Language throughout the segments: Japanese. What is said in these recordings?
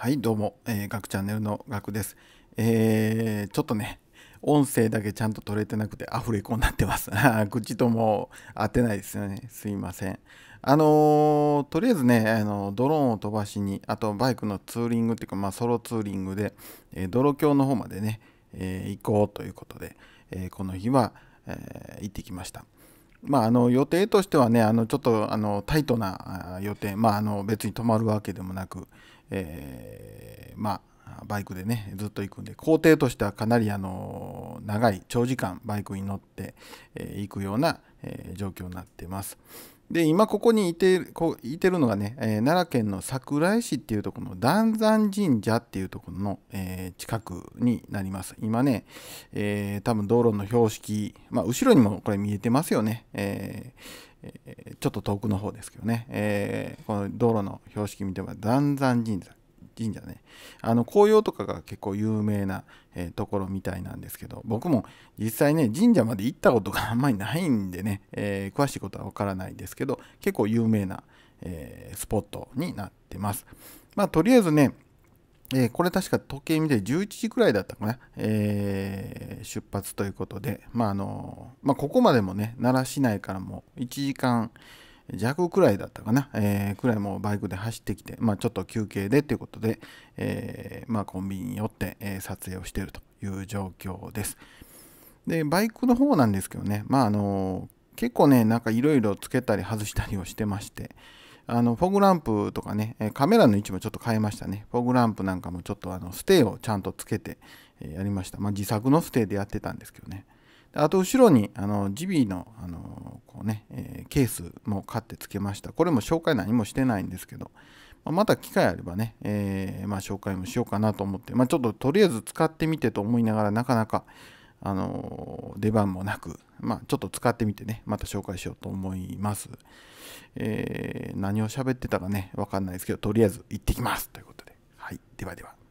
はい、どうも、ガクチャンネルのガクです。ちょっとね、音声だけちゃんと取れてなくてアフレコになってます。口とも合ってないですよね。すいません。とりあえずね、ドローンを飛ばしに、あとバイクのツーリングっていうか、ソロツーリングで、泥峡の方までね、行こうということで、この日は、行ってきました。予定としてはね、ちょっとタイトな予定、別に泊まるわけでもなく、バイクでね、ずっと行くんで、工程としてはかなり長い長時間バイクに乗って、行くような、状況になっています。で、今ここにいてるのがね、奈良県の桜井市っていうところの談山神社っていうところの、近くになります。今ね、多分道路の標識、後ろにもこれ見えてますよね。ちょっと遠くの方ですけどね、この道路の標識見ても談山神社ね、紅葉とかが結構有名な、ところみたいなんですけど、僕も実際ね、神社まで行ったことがあんまりないんでね、詳しいことはわからないですけど、結構有名な、スポットになってます。とりあえずね、これ確か時計見て11時くらいだったかな、出発ということで、ここまでもね、奈良市内からも1時間弱くらいだったかな、くらいもうバイクで走ってきて、ちょっと休憩でということで、コンビニに寄って、撮影をしているという状況です。で、バイクの方なんですけどね、結構ね、なんかいろいろつけたり外したりをしてまして、フォグランプとかね、カメラの位置もちょっと変えましたね。フォグランプなんかもちょっとステーをちゃんとつけて、やりました。自作のステーでやってたんですけどね。あと後ろにジビーの、こうねケースも買ってつけました。これも紹介何もしてないんですけど、また機会あればね、紹介もしようかなと思って、ちょっととりあえず使ってみてと思いながらなかなか、出番もなく、ちょっと使ってみてね、また紹介しようと思います。何を喋ってたかね、わかんないですけど、とりあえず行ってきますということで。はい、ではでは。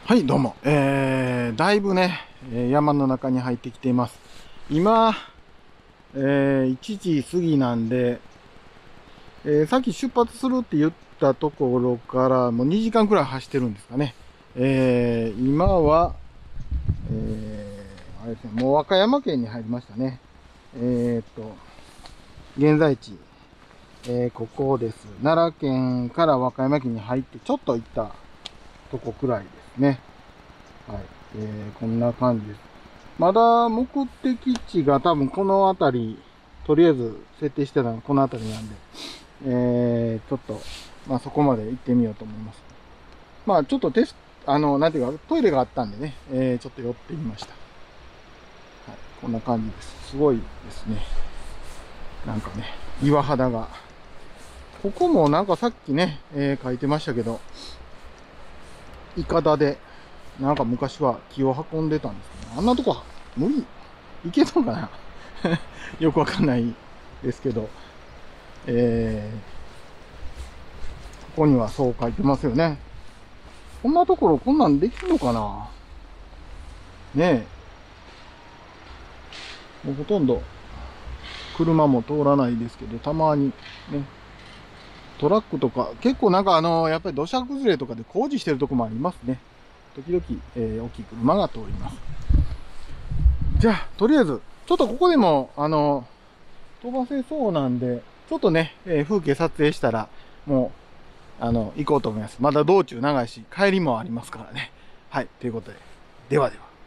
はい、どうも。だいぶね、山の中に入ってきています。今、1時過ぎなんで、さっき出発するって言ったところからもう2時間くらい走ってるんですかね。今は、あれですね、もう和歌山県に入りましたね。現在地、ここです。奈良県から和歌山県に入ってちょっと行ったとこくらいですね。はい。こんな感じです。まだ目的地が多分この辺り、とりあえず設定してたのはこの辺りなんで、ちょっと、まあそこまで行ってみようと思います。まあちょっとなんていうか、トイレがあったんでね、ちょっと寄ってみました。はい。こんな感じです。すごいですね。なんかね、岩肌が。ここもなんかさっきね、書いてましたけど、イカダで、なんか昔は木を運んでたんですけど、あんなとこ無理行けたのかなよくわかんないですけど、ここにはそう書いてますよね。こんなところこんなんできるのかなねえ。もうほとんど車も通らないですけど、たまにね、トラックとか、結構なんかやっぱり土砂崩れとかで工事してるとこもありますね。時々、大きい車が通ります。じゃあ、とりあえず、ちょっとここでも、飛ばせそうなんで、ちょっとね、風景撮影したら、もう、行こうと思います。まだ道中長いし、帰りもありますからね。はい、ということで、ではでは。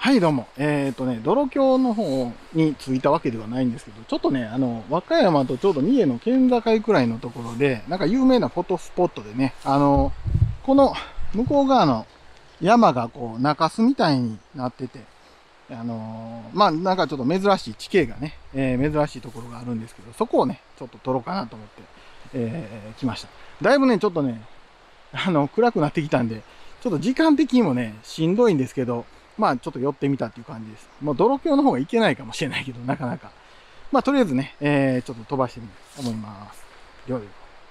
はいどうも。泥橋の方に着いたわけではないんですけど、ちょっとね、和歌山とちょうど三重の県境くらいのところで、なんか有名なフォトスポットでね、この向こう側の山がこう中州みたいになってて、まあなんかちょっと珍しい地形がね、珍しいところがあるんですけど、そこをね、ちょっと撮ろうかなと思って、来ました。だいぶね、ちょっとね、暗くなってきたんで、ちょっと時間的にもね、しんどいんですけど、まあちょっと寄ってみたっていう感じです。もう泥橋の方がいけないかもしれないけど、なかなか。まあとりあえずね、ちょっと飛ばしてみようと思います。ではでは。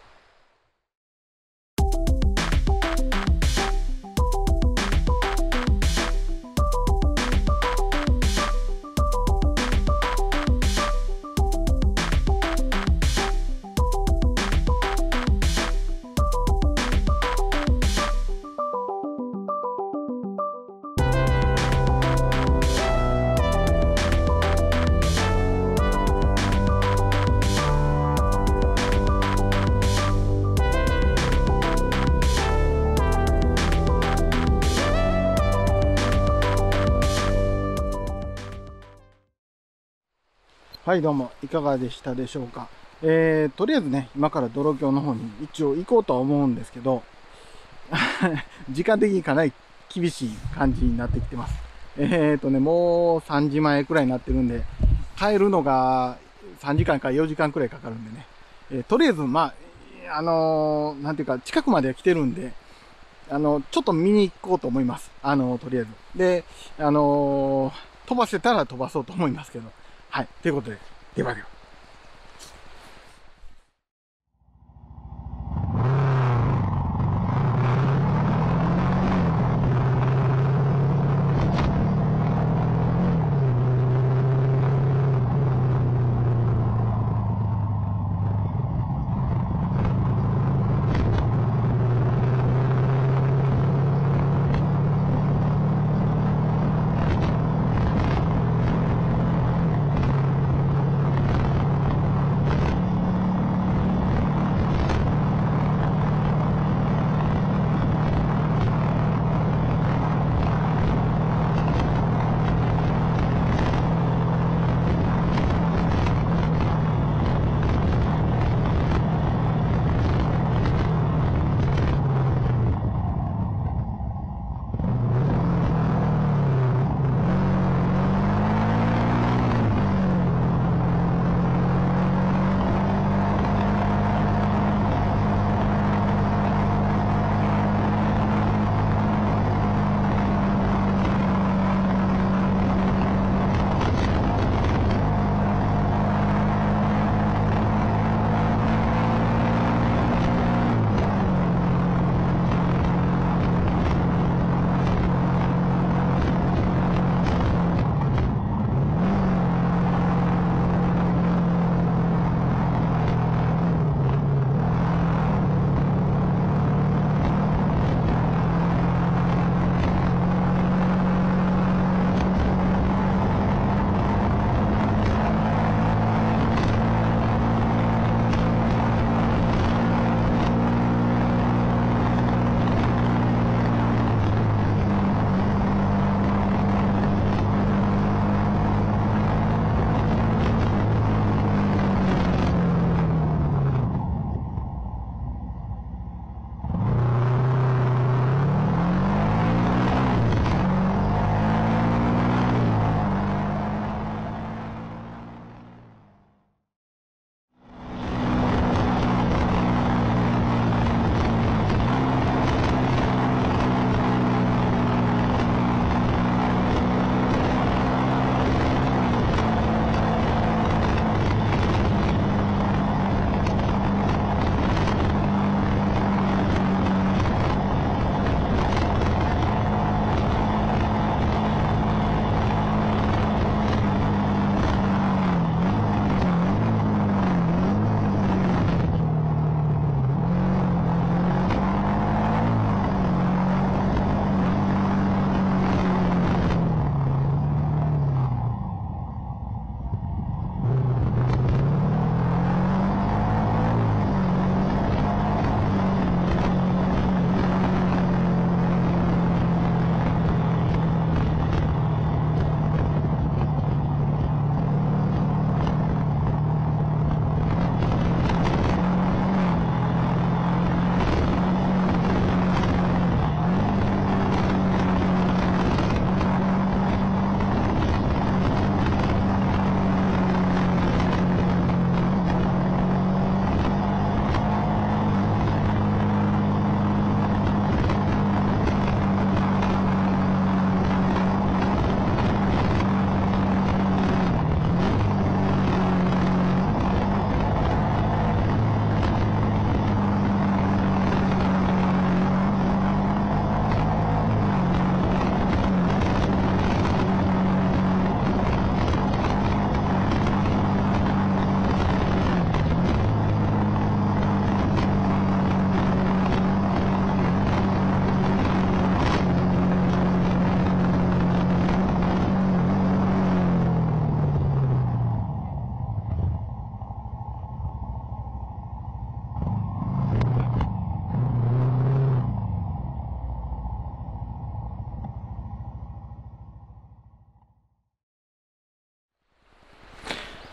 はい、どうも、いかがでしたでしょうか。とりあえずね、今から泥橋の方に一応行こうとは思うんですけど、時間的にかなり厳しい感じになってきてます。もう3時前くらいになってるんで、帰るのが3時間から4時間くらいかかるんでね。とりあえず、まあ、なんていうか、近くまで来てるんで、ちょっと見に行こうと思います。とりあえず。で、飛ばせたら飛ばそうと思いますけど。はい。ということで、ではでは。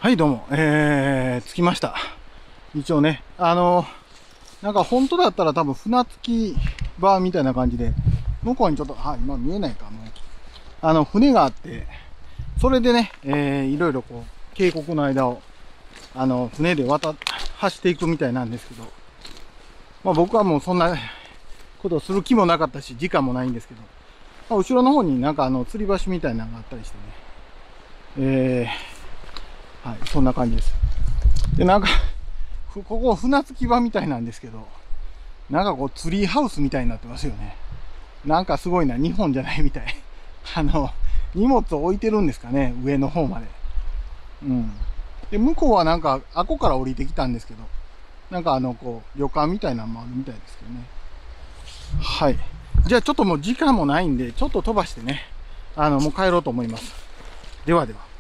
はいどうも、着きました。一応ね、なんか本当だったら多分船着き場みたいな感じで、向こうにちょっと、今見えないか、もう。船があって、それでね、いろいろこう、渓谷の間を、船で走っていくみたいなんですけど、まあ僕はもうそんなことをする気もなかったし、時間もないんですけど、まあ、後ろの方になんか吊り橋みたいなのがあったりしてね、はい、そんな感じです。で、なんか、ここ船着き場みたいなんですけど、なんかこうツリーハウスみたいになってますよね。なんかすごいな、日本じゃないみたい。荷物を置いてるんですかね、上の方まで。うん。で、向こうはなんか、あこから降りてきたんですけど、なんかこう、旅館みたいなのもあるみたいですけどね。はい。じゃあちょっともう時間もないんで、ちょっと飛ばしてね、もう帰ろうと思います。ではでは。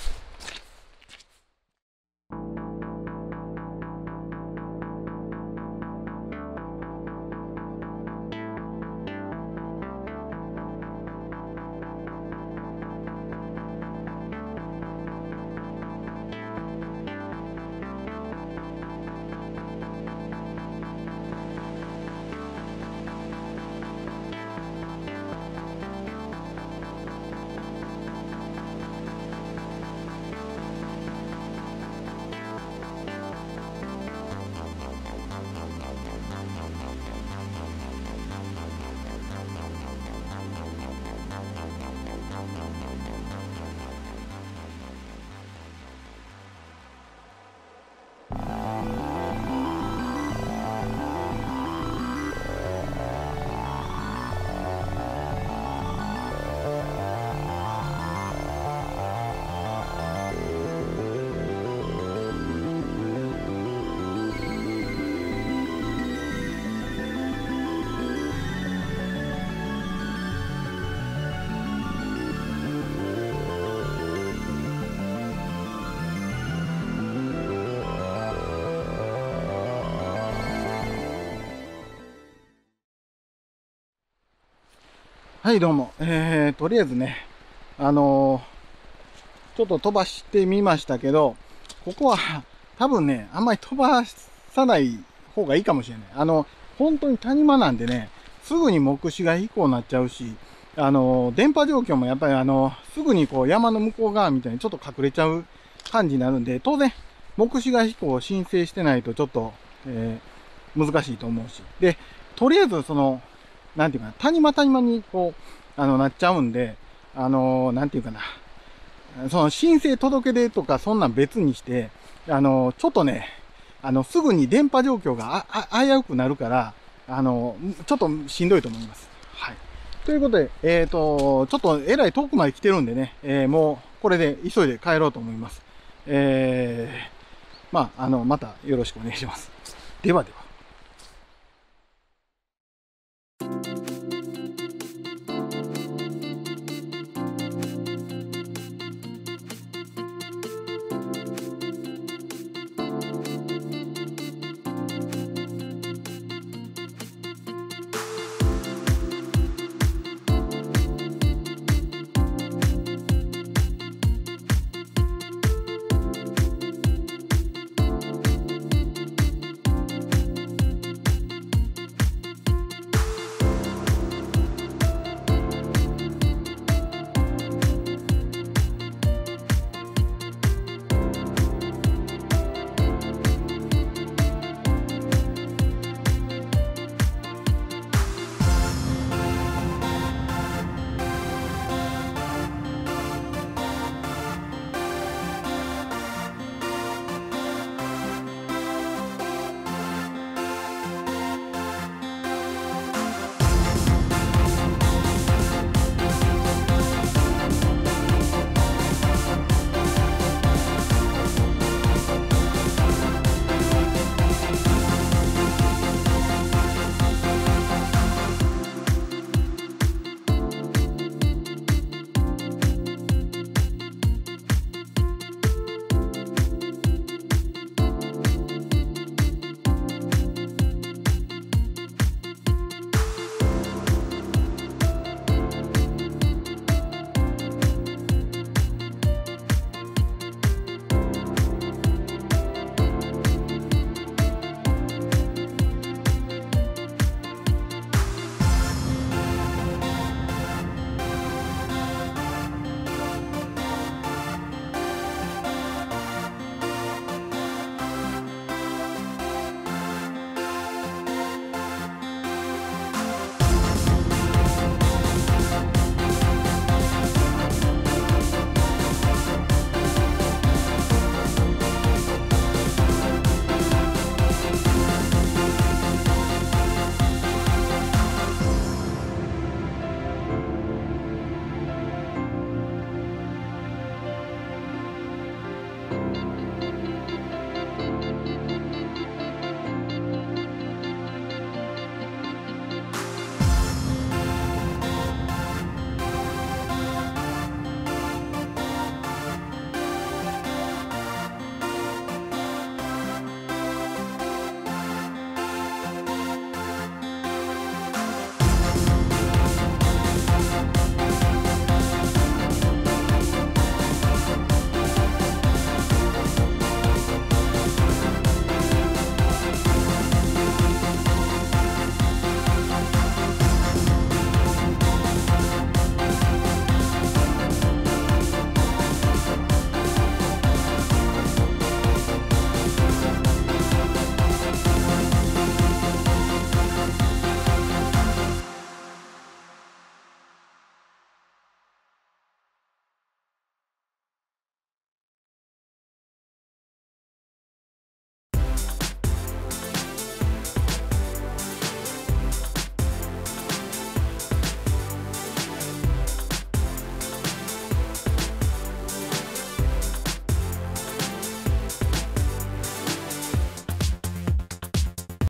はいどうも。とりあえずね、ちょっと飛ばしてみましたけど、ここは多分ね、あんまり飛ばさない方がいいかもしれない。本当に谷間なんでね、すぐに目視が飛行になっちゃうし、電波状況もやっぱりすぐにこう山の向こう側みたいにちょっと隠れちゃう感じになるんで、当然、目視が飛行を申請してないとちょっと、難しいと思うし。で、とりあえずなんていうかな、谷間にこう、なっちゃうんで、なんていうかな、その申請届け出とかそんなん別にして、ちょっとね、すぐに電波状況が危うくなるから、ちょっとしんどいと思います。はい。ということで、ちょっとえらい遠くまで来てるんでね、もうこれで急いで帰ろうと思います。またよろしくお願いします。ではでは。